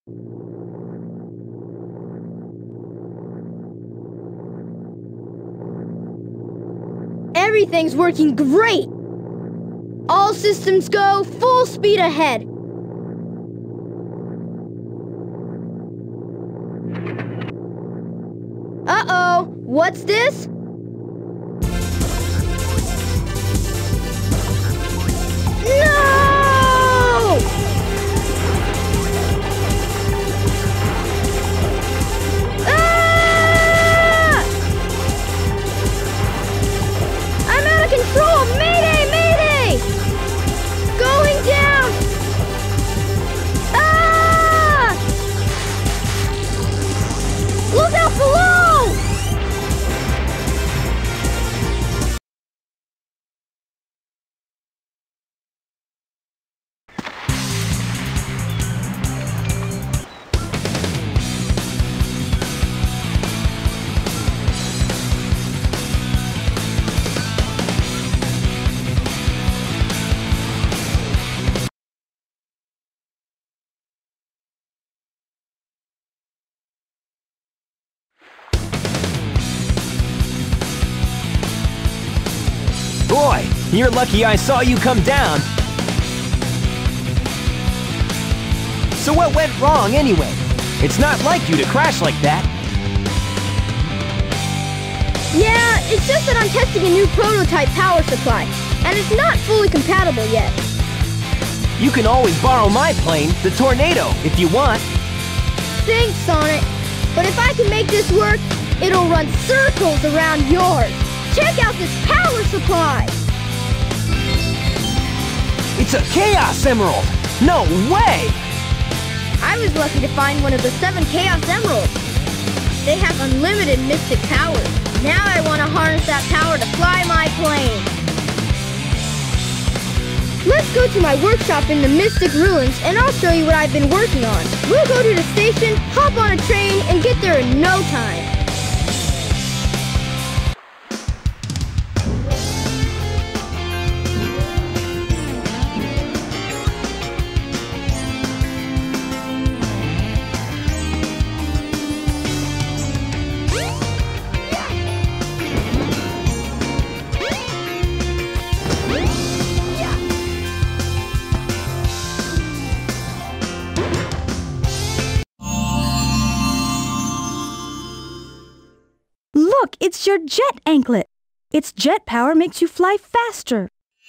Everything's working great! All systems go, full speed ahead! Uh-oh! What's this? No! Ah! I'm out of control! Mayday! Mayday! Going down! Ah! Look out below! Boy, you're lucky I saw you come down. So what went wrong anyway? It's not like you to crash like that. Yeah, it's just that I'm testing a new prototype power supply, and it's not fully compatible yet. You can always borrow my plane, the Tornado, if you want. Thanks, Sonic. But if I can make this work, it'll run circles around yours. Check out this power supply! It's a Chaos Emerald! No way! I was lucky to find one of the 7 Chaos Emeralds. They have unlimited mystic powers. Now I want to harness that power to fly my plane. Let's go to my workshop in the Mystic Ruins and I'll show you what I've been working on. We'll go to the station, hop on a train, and get there in no time. Look, it's your jet anklet. Its jet power makes you fly faster.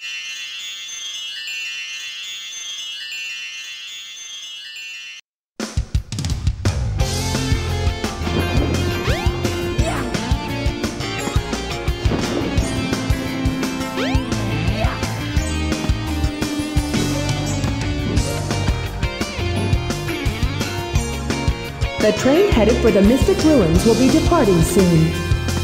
The train headed for the Mystic Ruins will be departing soon.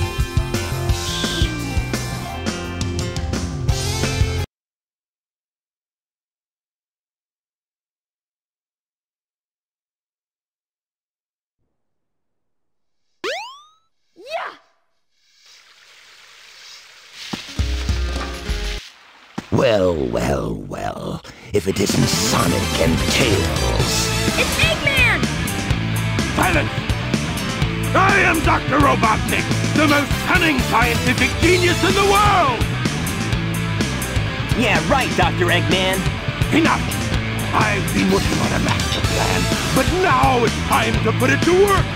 Well, well, well. If it isn't Sonic and Tails. It's Eggman! Silence! I am Dr. Robotnik, the most cunning scientific genius in the world! Yeah, right, Dr. Eggman. Enough! I've been working on a master plan, but now it's time to put it to work!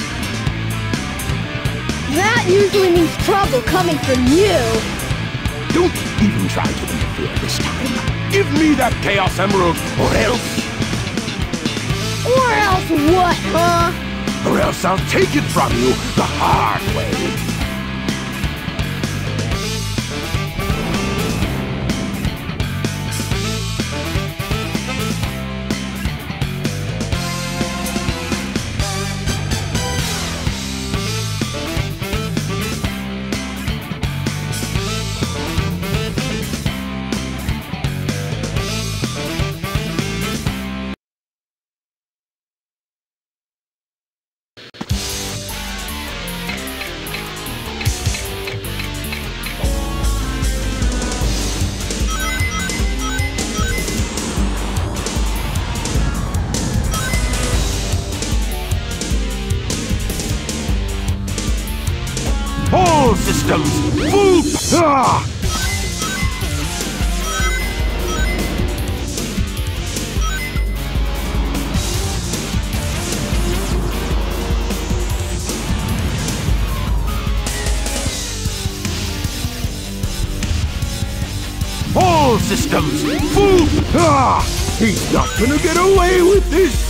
That usually means trouble coming from you. Don't even try to interfere this time. Give me that Chaos Emerald, or else... Or else what, huh? Or else I'll take it from you the hard way. Ah! All systems, full! Ah! He's not gonna get away with this!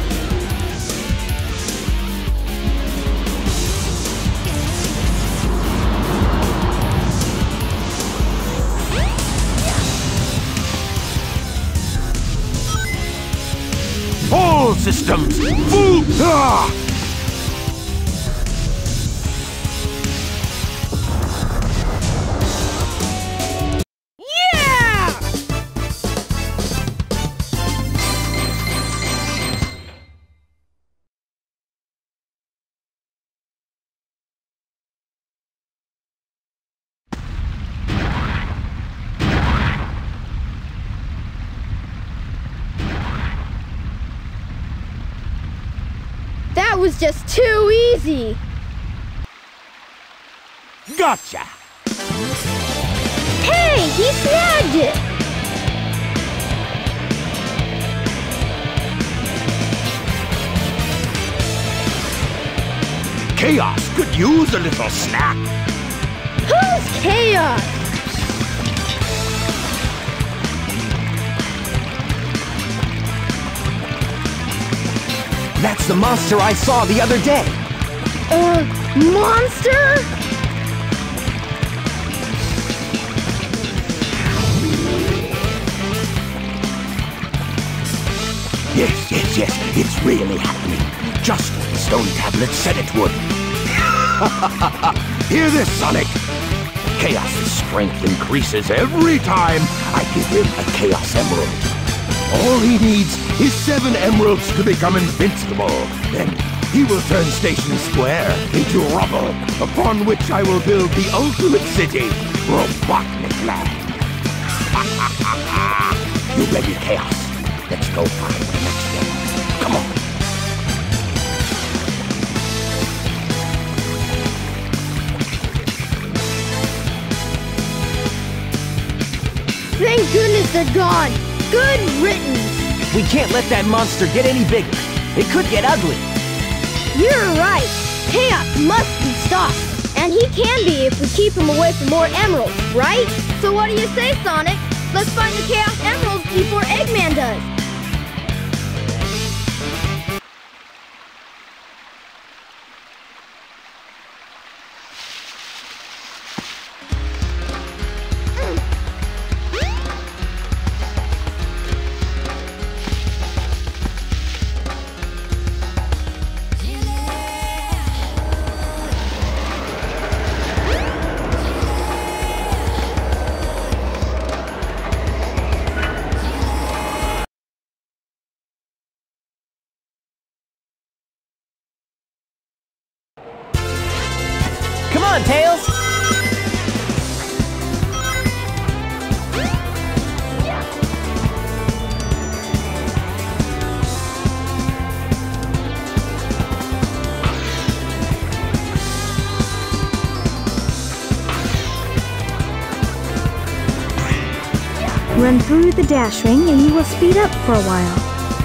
All systems, full! Ah! That was just too easy! Gotcha! Hey, he snagged it! Chaos could use a little snack. Who's Chaos? That's the monster I saw the other day. Monster? Yes, it's really happening. Just as the stone tablet said it would. Hear this, Sonic! Chaos's strength increases every time I give him a Chaos Emerald. All he needs is 7 emeralds to become invincible. Then he will turn Station Square into rubble, upon which I will build the ultimate city, Robotnik Land. You ready, Chaos? Let's go find the next emerald. Come on. Thank goodness they're gone! Good riddance! We can't let that monster get any bigger. It could get ugly. You're right! Chaos must be stopped! And he can be if we keep him away from more emeralds, right? So what do you say, Sonic? Let's find the Chaos Emeralds before Eggman does! Come on, Tails! Run through the dash ring and you will speed up for a while.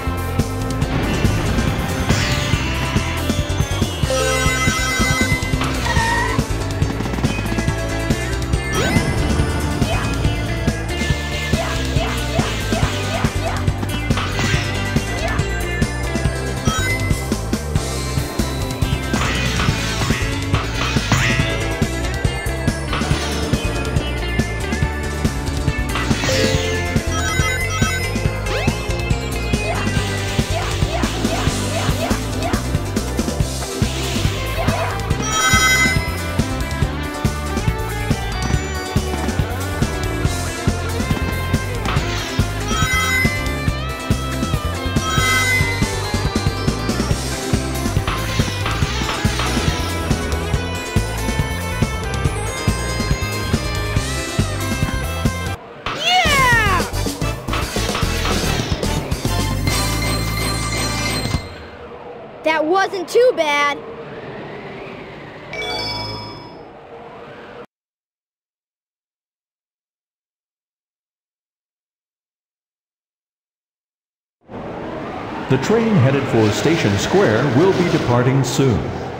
That wasn't too bad. The train headed for Station Square will be departing soon.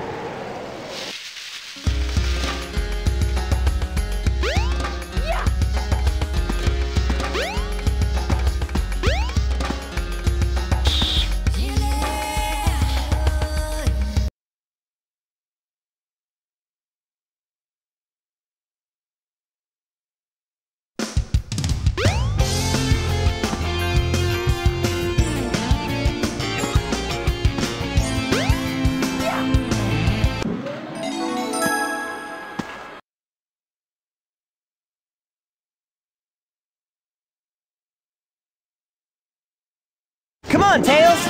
Come on, Tails!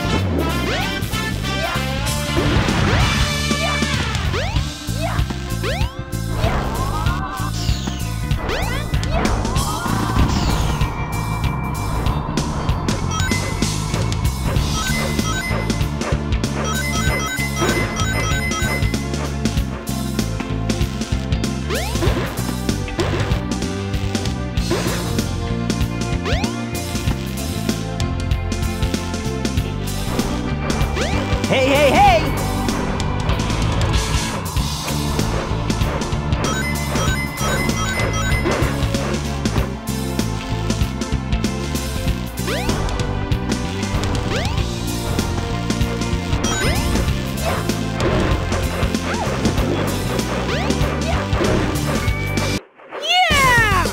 Hey, hey, hey! Yeah!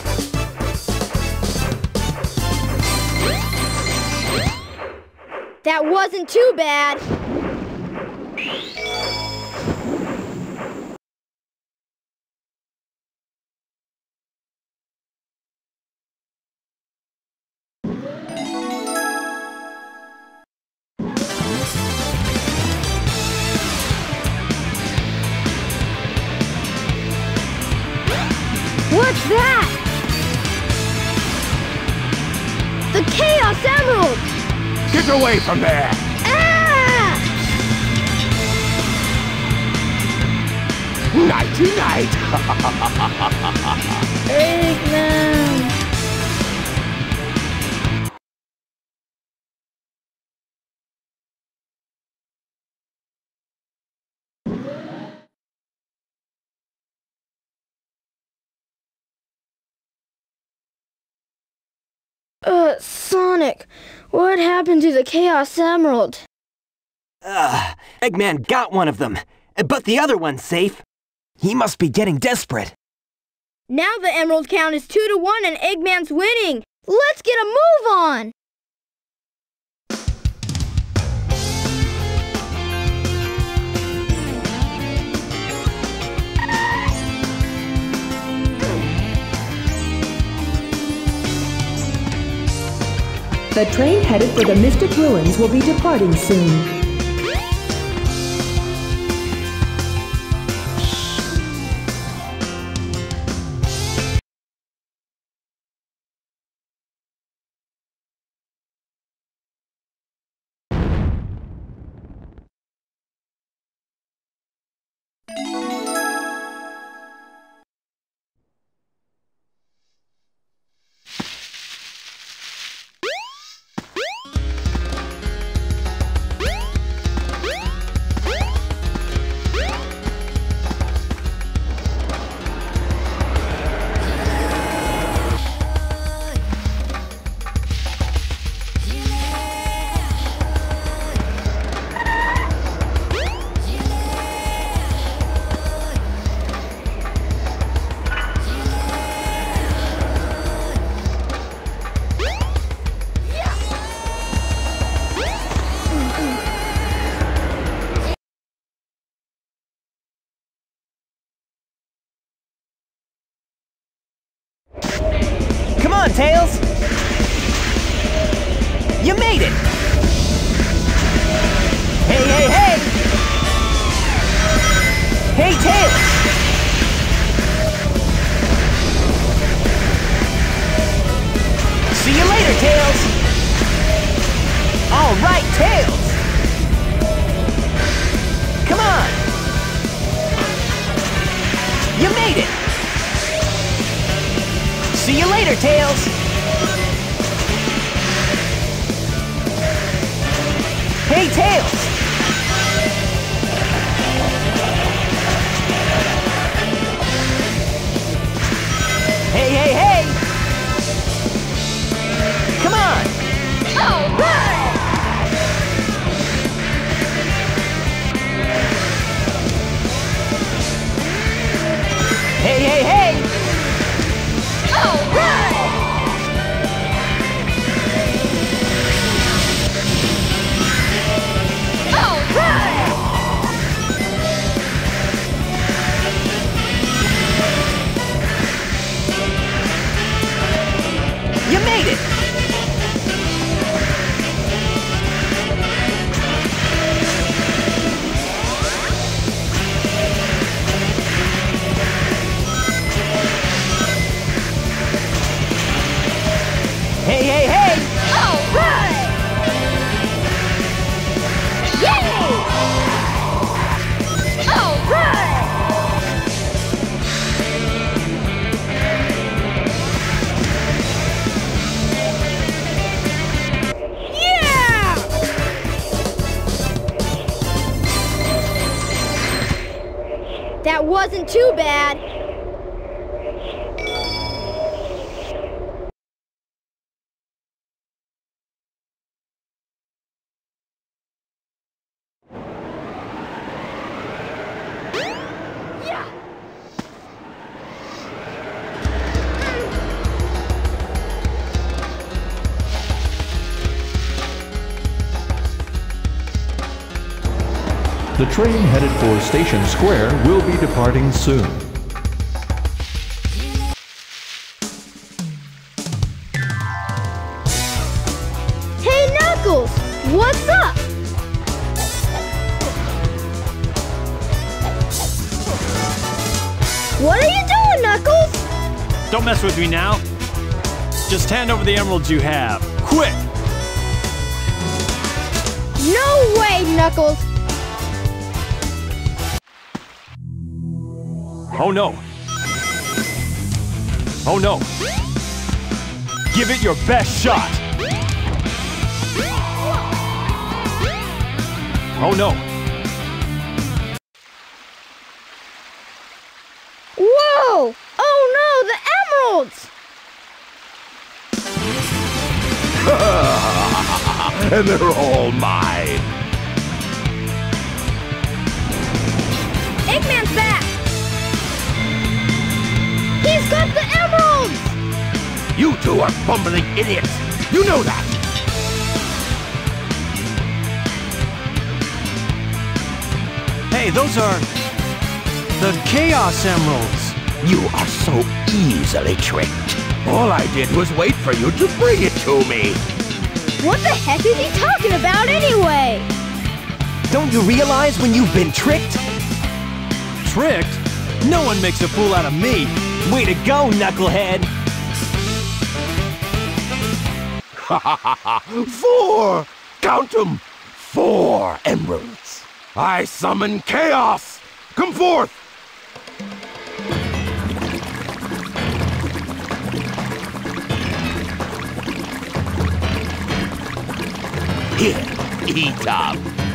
That wasn't too bad. What's that? The Chaos Emerald! Get away from there! Ah! Nighty-night! Eggman! Sonic, what happened to the Chaos Emerald? Eggman got one of them, but the other one's safe. He must be getting desperate. Now the Emerald count is 2-1 and Eggman's winning. Let's get a move on! The train headed for the Mystic Ruins will be departing soon. Come on, Tails! You made it! Hey, hey, hey! Hey, Tails! See you later, Tails! All right, Tails! Come on! You made it! See you later, Tails! Hey, Tails! Hey, hey, hey! Come on! All right! Hey, hey, hey! All right! All right! You made it! Hey, hey, hey! All right! Yay! All right! Yeah! That wasn't too bad. The train headed for Station Square will be departing soon. Hey, Knuckles! What's up? What are you doing, Knuckles? Don't mess with me now. Just hand over the emeralds you have. Quick! No way, Knuckles! Oh no. Oh no. Give it your best shot. Oh no. Whoa! Oh no, the emeralds! And they're all mine. Eggman's back! He's got the emeralds! You two are bumbling idiots. You know that. Hey, those are the Chaos Emeralds. You are so easily tricked. All I did was wait for you to bring it to me. What the heck is he talking about anyway? Don't you realize when you've been tricked? Tricked? No one makes a fool out of me. Way to go, Knucklehead! 4! Count 'em! 4 emeralds. I summon chaos! Come forth! Here, eat up.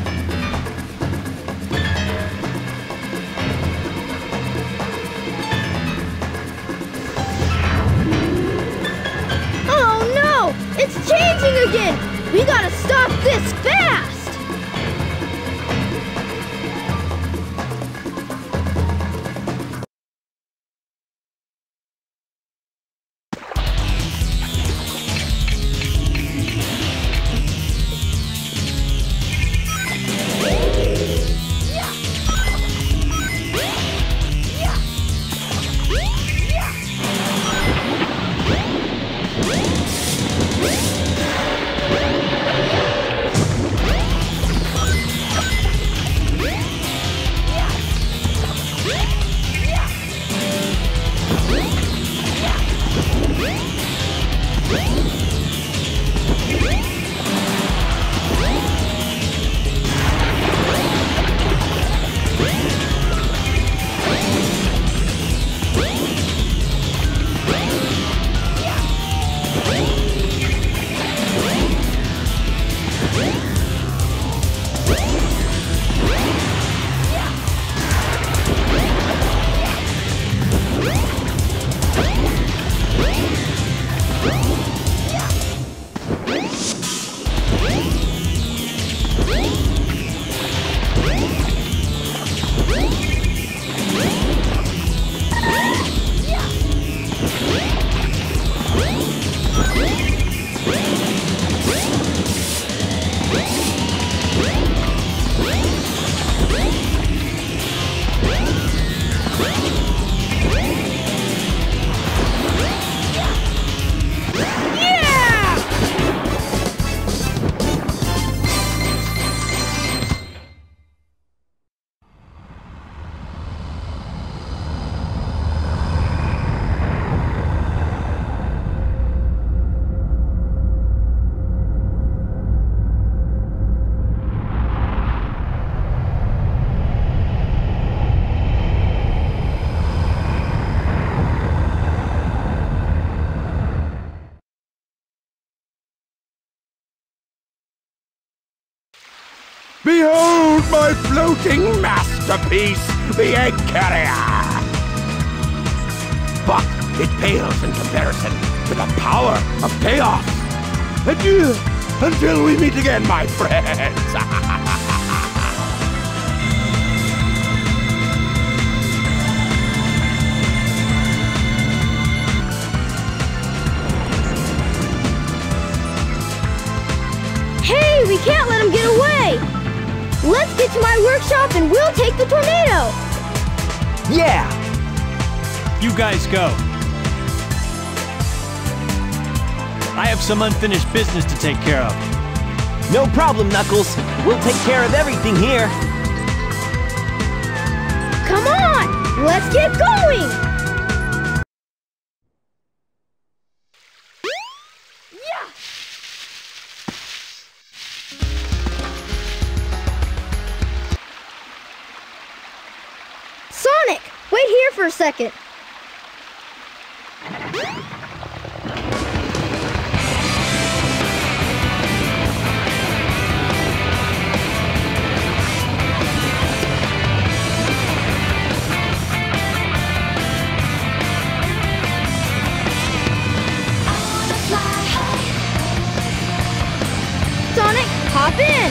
Oh no! It's changing again! We gotta stop this fast! Behold my floating masterpiece, the egg carrier! But it pales in comparison to the power of chaos. Adieu, until we meet again, my friends. Hey, we can't let him get away! Let's get to my workshop and we'll take the tornado! Yeah! You guys go. I have some unfinished business to take care of. No problem, Knuckles. We'll take care of everything here. Come on! Let's get going! Yeah! Sonic! Wait here for a second. Sonic, hop in!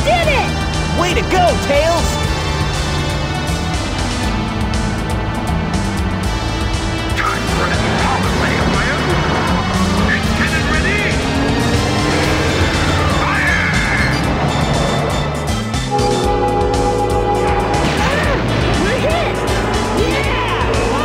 did it! Way to go, Tails! Time for an atomic ray of fire. Antenna ready. Fire! We're hit! Yeah!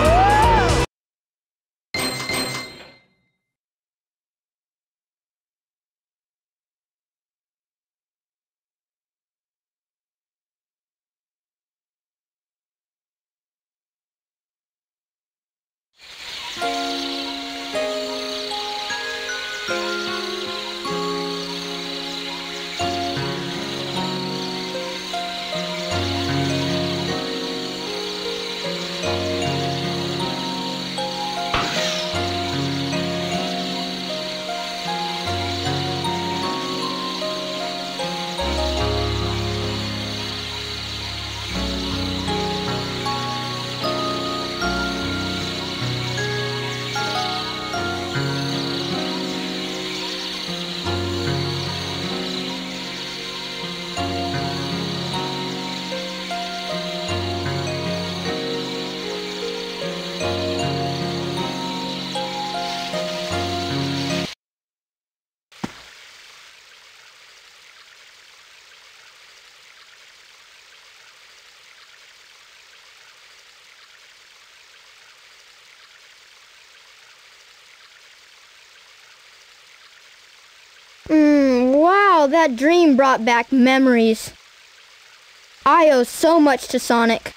Wow, that dream brought back memories. I owe so much to Sonic.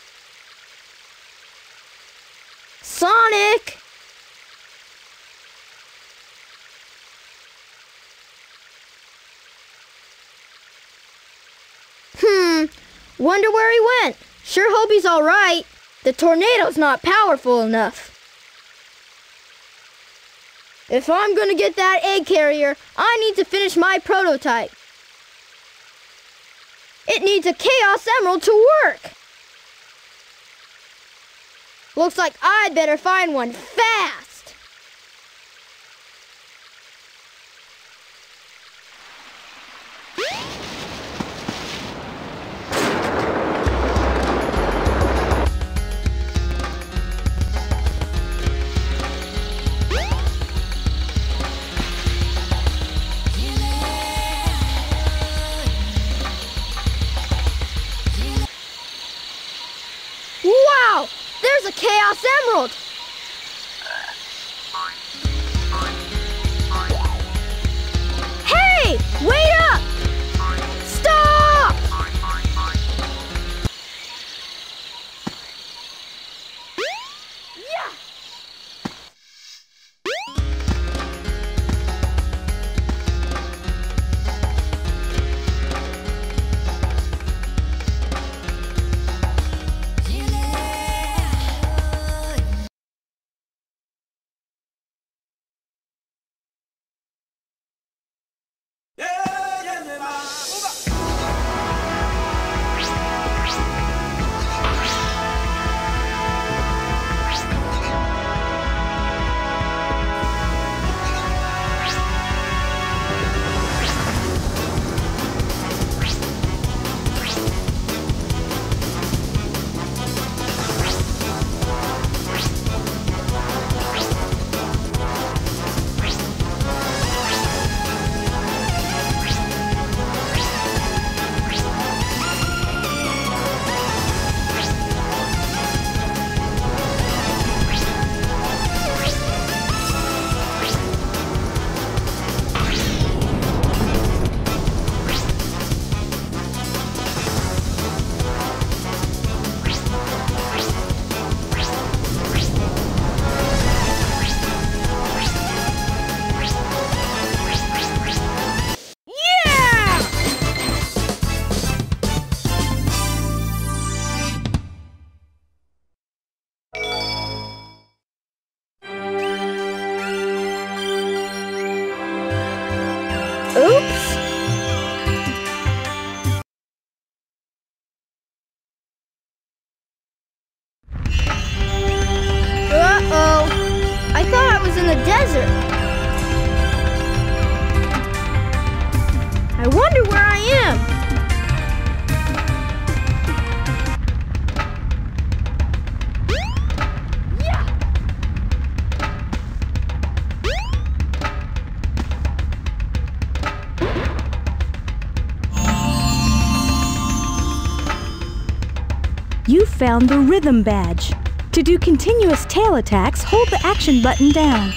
Sonic! Wonder where he went. Sure hope he's all right. The tornado's not powerful enough. If I'm gonna get that egg carrier, I need to finish my prototype. It needs a Chaos Emerald to work. Looks like I'd better find one fast. Wow! There's a Chaos Emerald! Hey! Wait up! Stop! Yeah! Oops! Uh-oh! I thought I was in the desert. I wonder where I am. You found the Rhythm Badge. To do continuous tail attacks, hold the action button down.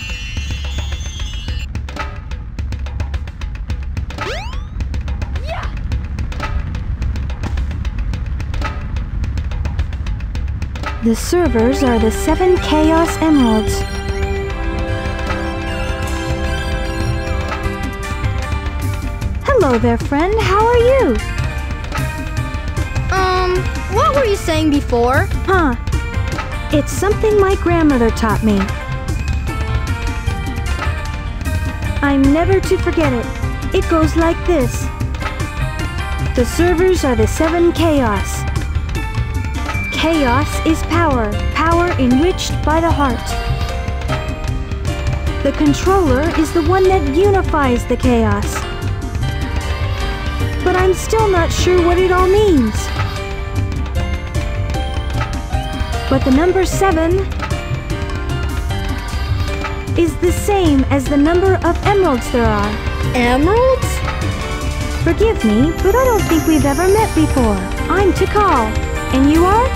The servers are the 7 Chaos Emeralds. Hello there, friend. How are you? What were you saying before? Huh. It's something my grandmother taught me. I'm never to forget it. It goes like this. The servers are the 7 Chaos. Chaos is power, power enriched by the heart. The controller is the one that unifies the chaos. But I'm still not sure what it all means. But the number 7 is the same as the number of emeralds there are. Emeralds? Forgive me, but I don't think we've ever met before. I'm Tikal. And you are?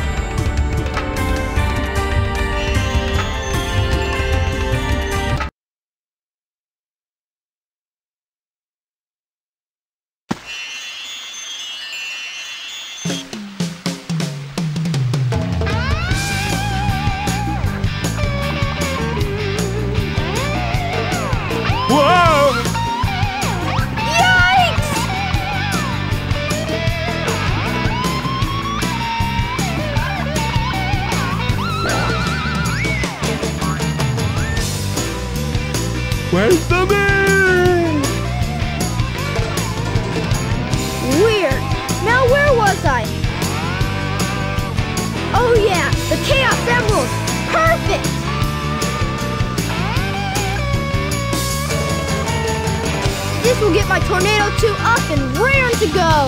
Where's the man? Weird. Now where was I? Oh yeah, the Chaos Emeralds. Perfect! This will get my Tornado 2 up and raring to go.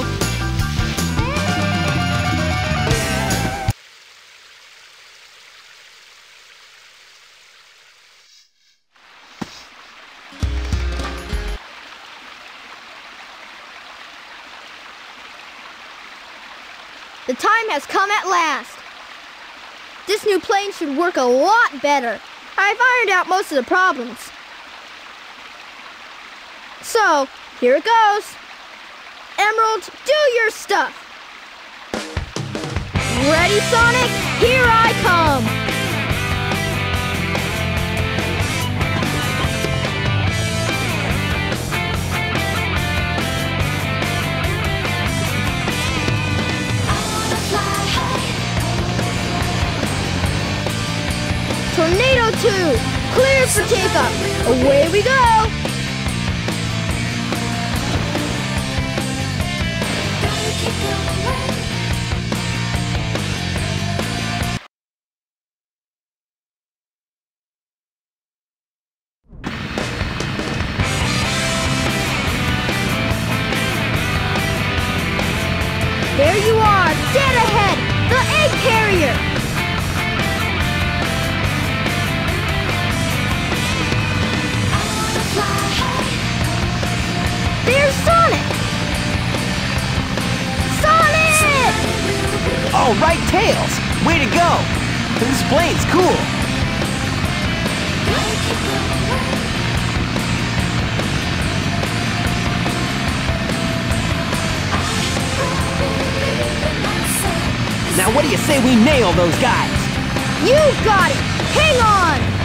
The time has come at last. This new plane should work a lot better. I've ironed out most of the problems. So, here it goes. Emeralds, do your stuff. Ready, Sonic? Here I come. Tornado 2, clear for takeoff. Away we go. There you are, dead ahead, the egg carrier. There's Sonic! Sonic! All right, Tails! Way to go! This plane's cool! Now what do you say we nail those guys? You got it! Hang on!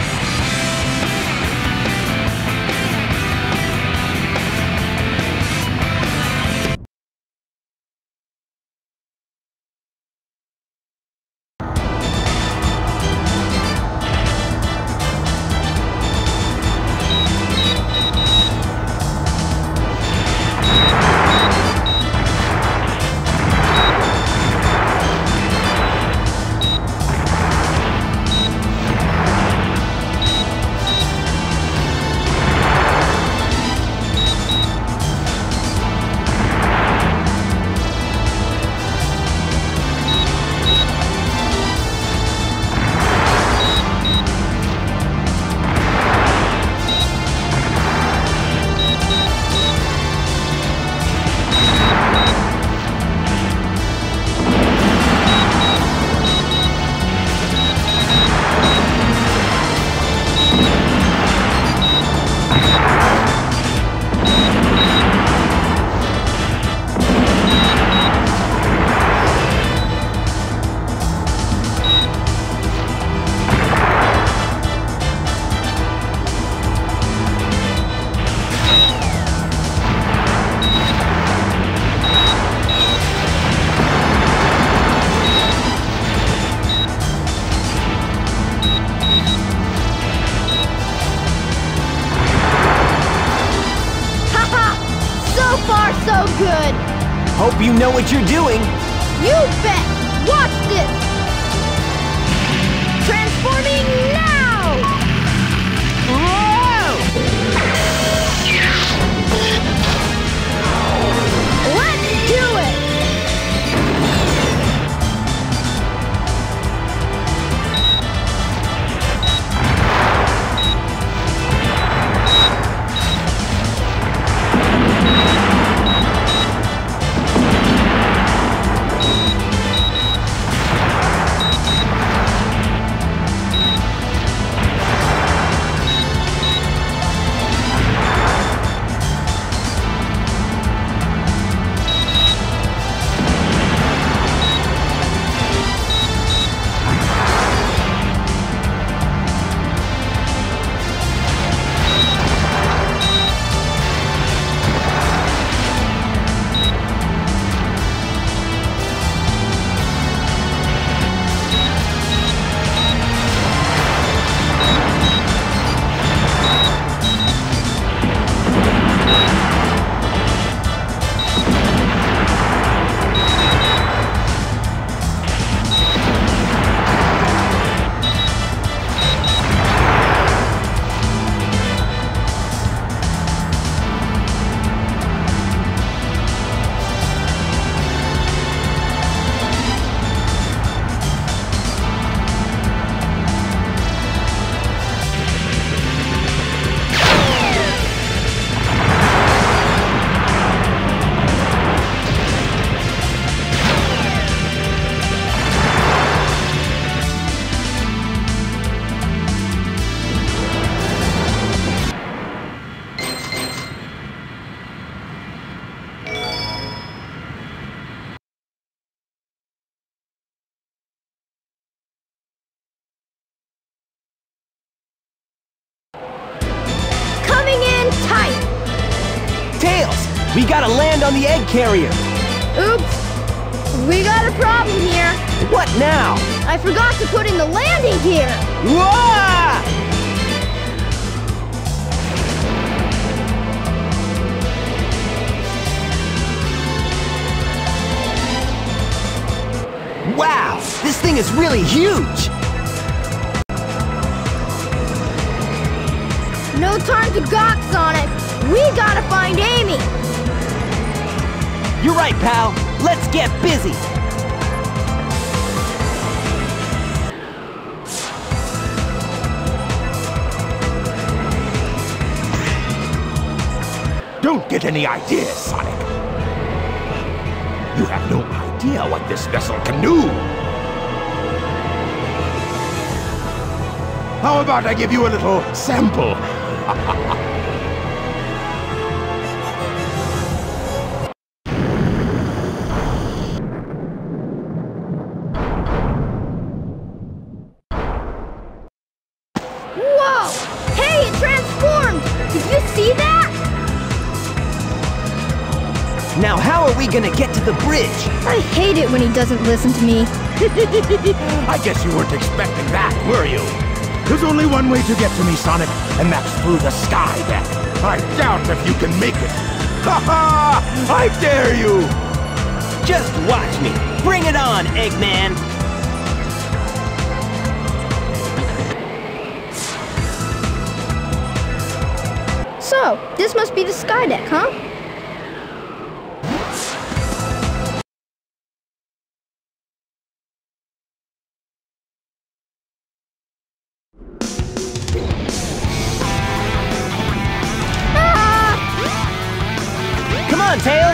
good. Hope you know what you're doing. You bet! Watch this! Transforming now! Whoa! Let's do it! We gotta land on the egg carrier. Oops. We got a problem here. What now? I forgot to put in the landing gear. Whoa! Wow, this thing is really huge. No time to gawk, Sonic. We gotta find Amy. You're right, pal. Let's get busy. Don't get any ideas, Sonic. You have no idea what this vessel can do. How about I give you a little sample? Whoa! Hey, it transformed! Did you see that? Now how are we gonna get to the bridge? I hate it when he doesn't listen to me. I guess you weren't expecting that, were you? There's only one way to get to me, Sonic, and that's through the sky deck. I doubt if you can make it. Ha ha! I dare you! Just watch me. Bring it on, Eggman. So, this must be the sky deck, huh? Come on, Tails!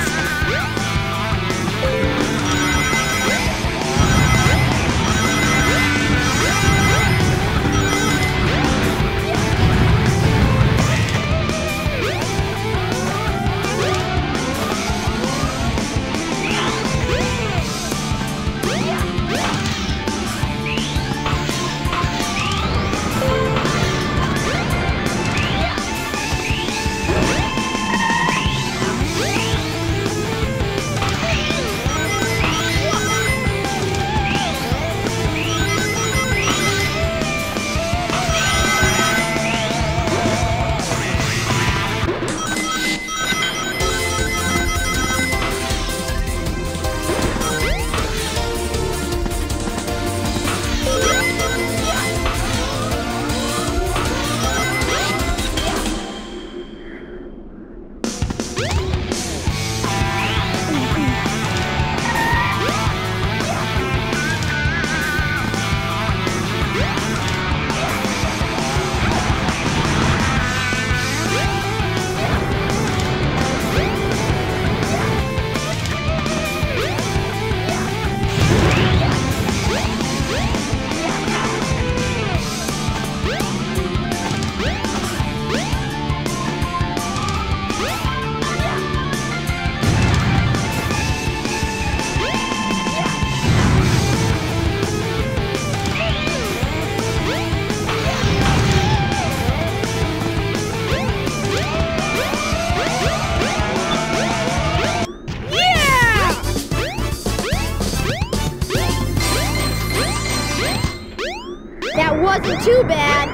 wasn't too bad.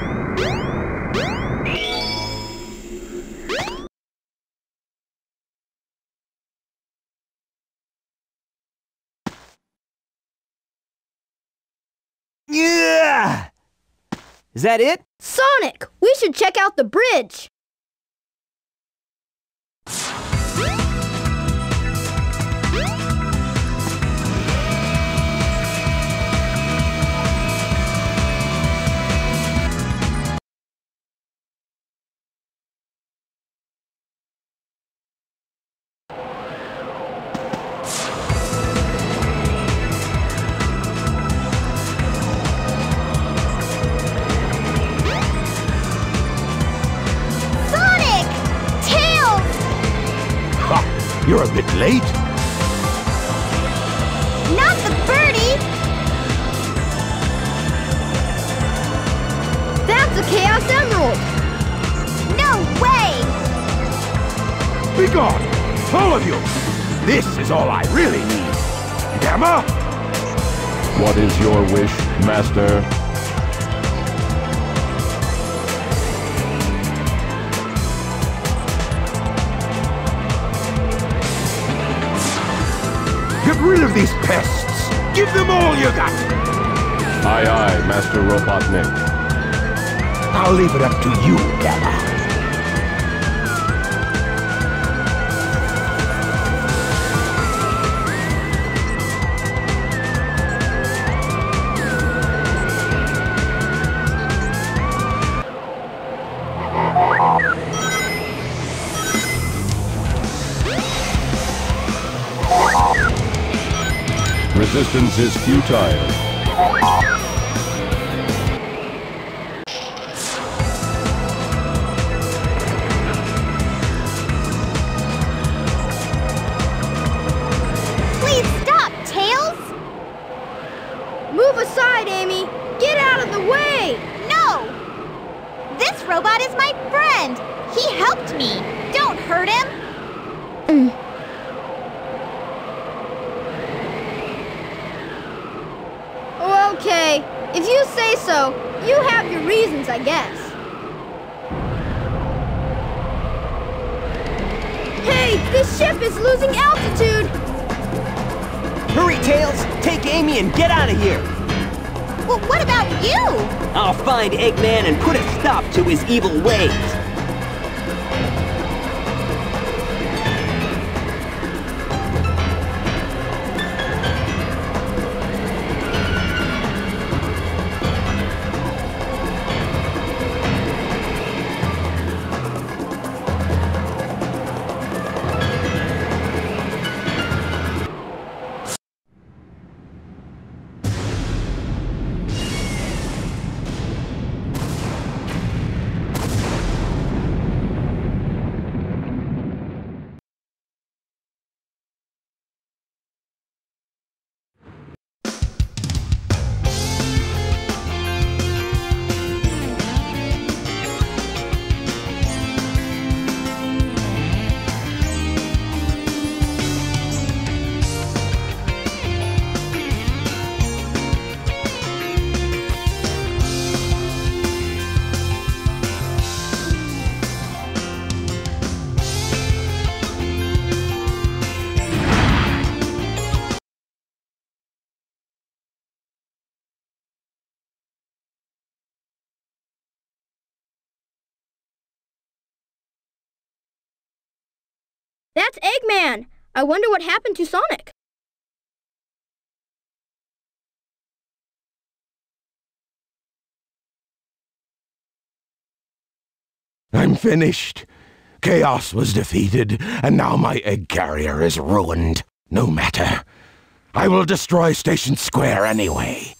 Yeah! Is that it? Sonic, we should check out the bridge. You're a bit late. Not the birdie! That's a Chaos Emerald! No way! Be gone, all of you! This is all I really need. Gamma? What is your wish, Master? Get rid of these pests! Give them all you got! Aye, aye, Master Robotnik. I'll leave it up to you, Gamma. Resistance is futile. Please stop, Tails! Move aside, Amy! Get out of the way! No! This robot is my friend! He helped me! Don't hurt him! Okay, if you say so, you have your reasons, I guess. Hey, this ship is losing altitude! Hurry, Tails! Take Amy and get out of here! Well, what about you? I'll find Eggman and put a stop to his evil ways! That's Eggman! I wonder what happened to Sonic. I'm finished. Chaos was defeated, and now my egg carrier is ruined. No matter. I will destroy Station Square anyway.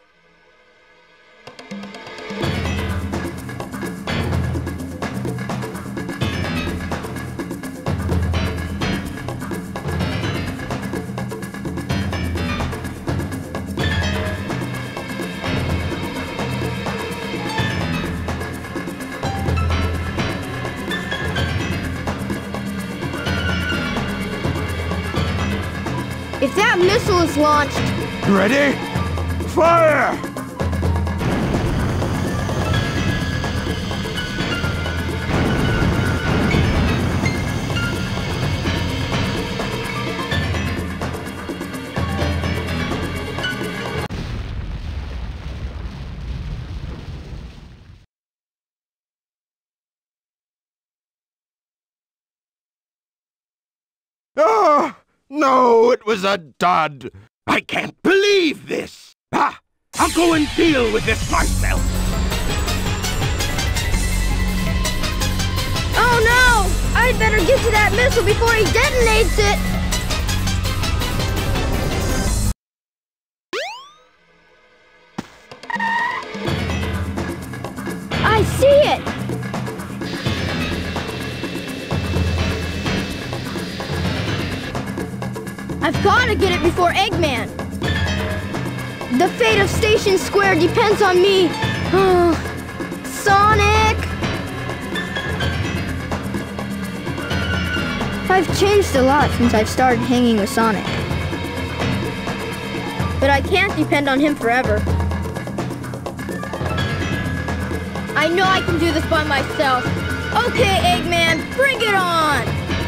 If that missile is launched... Ready? Fire! No, it was a dud. I can't believe this. I'll go and deal with this myself. Oh no! I'd better get to that missile before he detonates it! I see it! I've got to get it before Eggman! The fate of Station Square depends on me! Sonic! I've changed a lot since I've started hanging with Sonic. But I can't depend on him forever. I know I can do this by myself. Okay, Eggman, bring it on!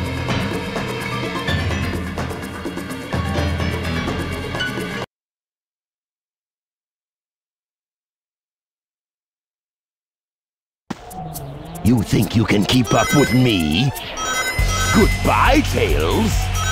You think you can keep up with me? Goodbye, Tails!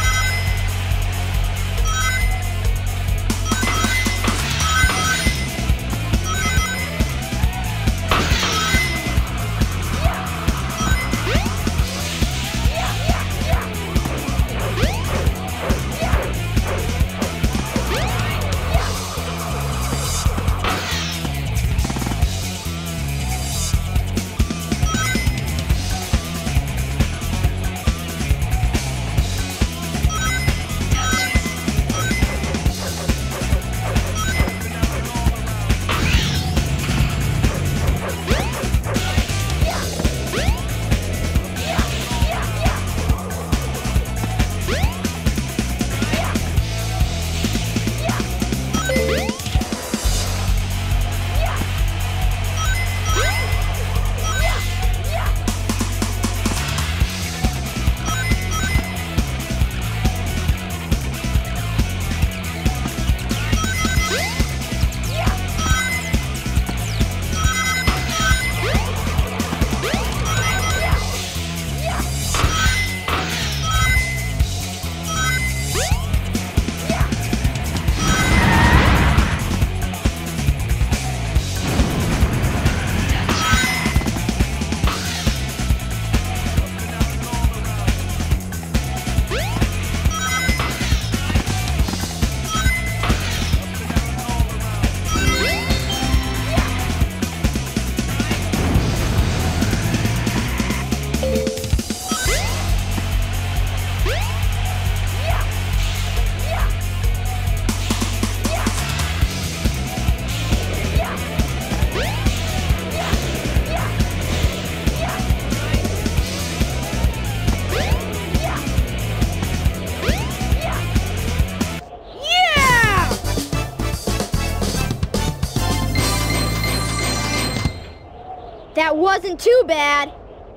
That wasn't too bad.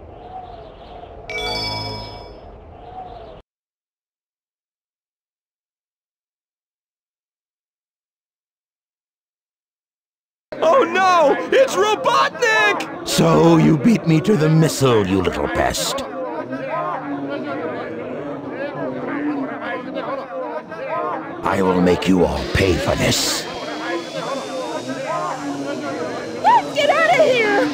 Oh no! It's Robotnik! So you beat me to the missile, you little pest. I will make you all pay for this. Let's get out of here!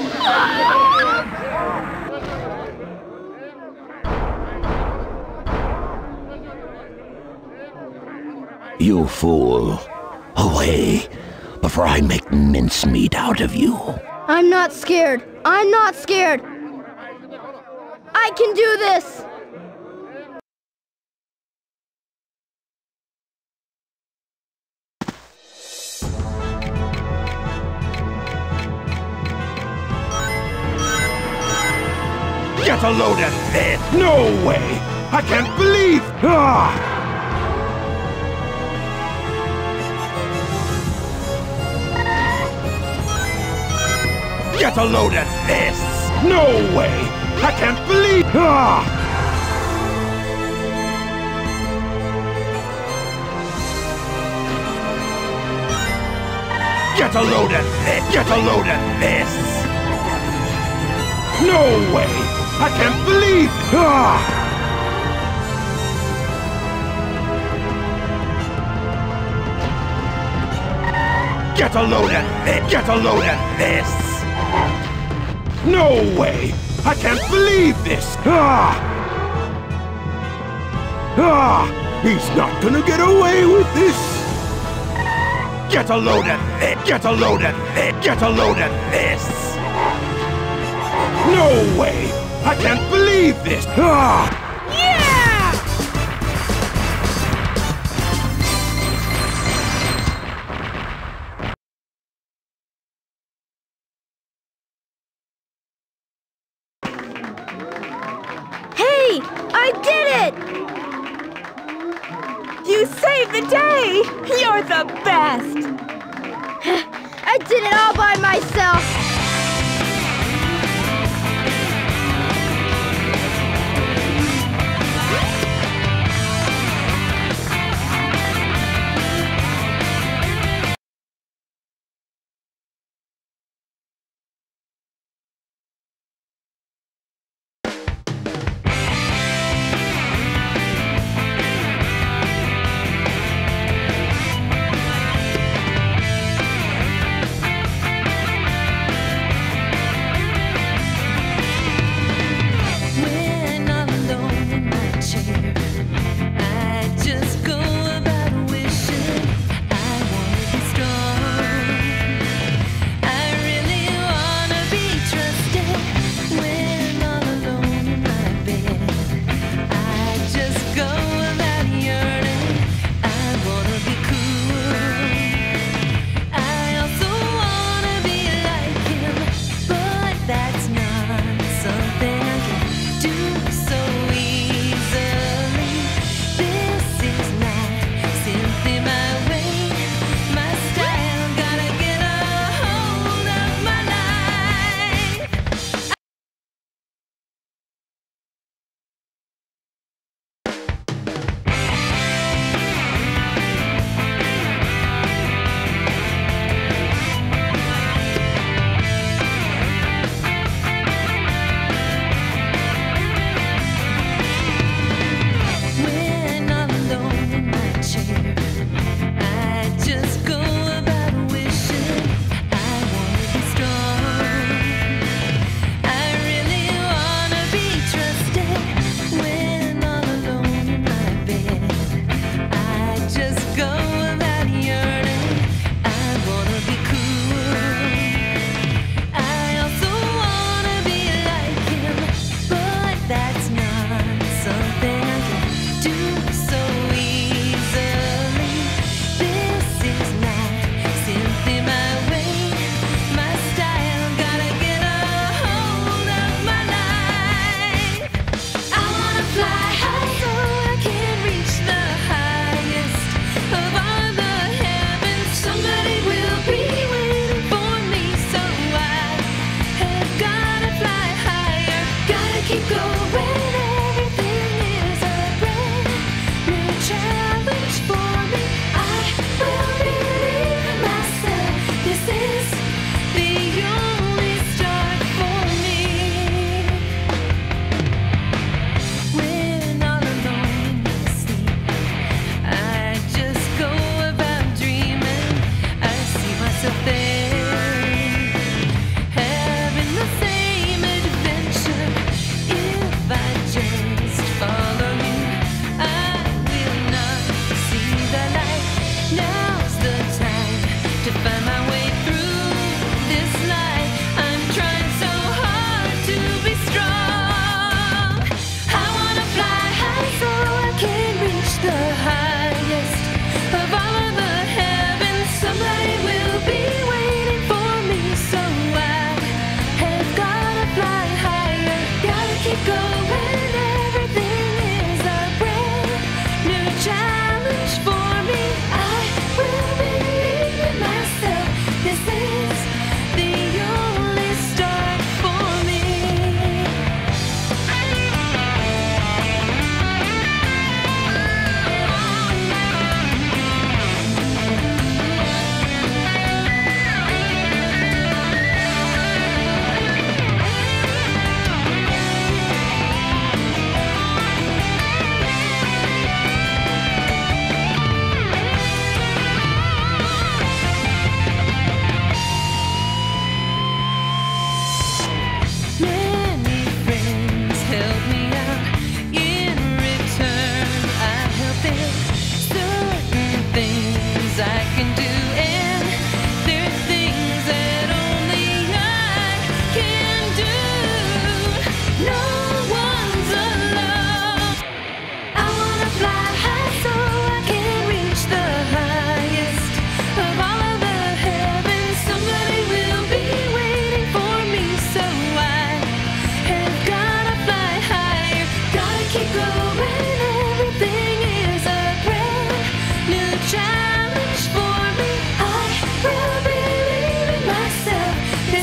You fool. Away, before I make mincemeat out of you. I'm not scared. I'm not scared. I can do this! Get a load of this! No way! I can't believe! Get a load of this! No way! I can't believe! Get a load of this! Get a load of this! No way! I can't believe! Get a load of this! Get a load of this! No way! I can't believe this! He's not gonna get away with this! Get a load of this! Get a load of this! Get a load of this! No way! I can't believe this! Yeah! Hey! I did it! You saved the day! You're the best! I did it all by myself!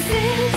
Sing